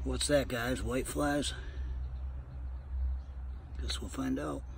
What's that, guys? White flies? Guess we'll find out.